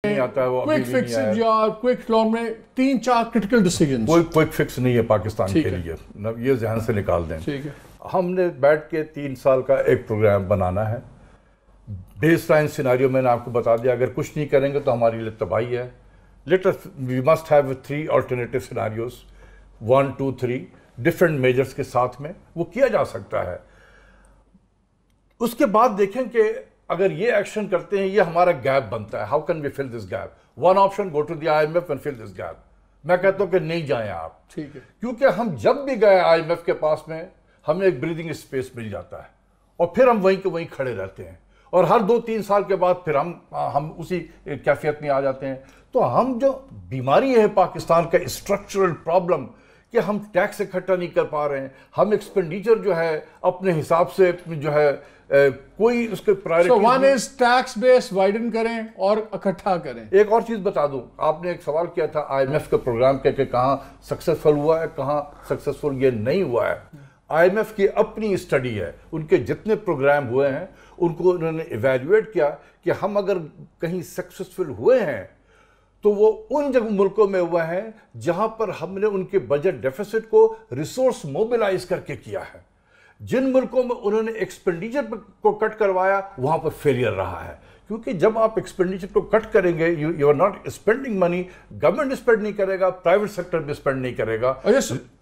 نہیں آتا ہے وہ کوئک فکسز یا کوئک لانگ میں 3-4 کرٹیکل ڈیسیجنز. کوئی کوئک فکس نہیں ہے پاکستان کے لیے, یہ ذہن سے نکال دیں. ٹھیک ہے, ہم نے بیٹھ کے 3 سال کا ایک پروگرام بنانا ہے. بیس لائن سیناریو میں نے آپ کو بتا دیا, اگر کچھ نہیں کریں گے تو ہماری لیے تباہی ہے. We must have 3 alternative scenarios, 1 2 3 different measures کے ساتھ میں وہ کیا جا سکتا ہے. اس کے بعد دیکھیں کہ اگر یہ ایکشن کرتے ہیں یہ ہمارا گیپ بنتا ہے. How can we fill this gap? One option, go to the IMF and fill this gap. میں کہتا ہوں کہ نہیں جائیں آپ, ٹھیک ہے, کیونکہ ہم جب بھی گئے IMF کے پاس میں ہمیں ایک بریدنگ اسپیس مل جاتا ہے اور پھر ہم وہیں کے وہیں کھڑے رہتے ہیں, اور ہر 2-3 سال کے بعد پھر ہم اسی کیفیت میں آ جاتے ہیں. تو ہم جو بیماری ہے پاکستان کا اسٹرکچرل پرابلم کہ ہم ٹیکس اکٹھا نہیں کر پا رہے ہیں, ہم ایکسپینڈیچر جو ہے اپنے حساب سے جو ہے کوئی اس کے priority. So one is tax base widen کریں اور اکٹھا کریں. ایک اور چیز بتا دوں, آپ نے ایک سوال کیا تھا IMF کا پروگرام کہ کہاں سکسیسفل ہوا ہے, کہاں سکسیسفل یہ نہیں ہوا ہے. IMF کی اپنی اسٹڈی ہے, ان کے جتنے پروگرام ہوئے ہیں ان کو انہوں نے ایویلیویٹ کیا کہ ہم اگر کہیں سکسیسفل ہوئے ہیں تو وہ ان جگہ ملکوں میں ہوا ہے جہاں پر ہم نے ان کے بجٹ ڈیفیسٹ کو ریسورس موبلائز کر کے کیا ہے. جن ملکوں میں انہوں نے ایکسپینڈیچر کو کٹ کروایا وہاں پر فیلئر رہا ہے, کیونکہ جب آپ ایکسپینڈیچر کو کٹ کریں گے you are not spending money, government spend نہیں کرے گا, پرائیویٹ سیکٹر بھی اسپینڈ نہیں کرے گا.